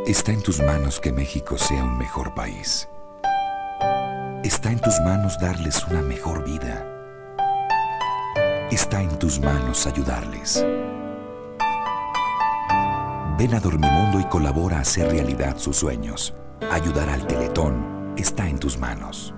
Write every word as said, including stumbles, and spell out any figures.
Está en tus manos que México sea un mejor país. Está en tus manos darles una mejor vida. Está en tus manos ayudarles. Ven a Dormimundo y colabora a hacer realidad sus sueños. Ayudar al Teletón está en tus manos.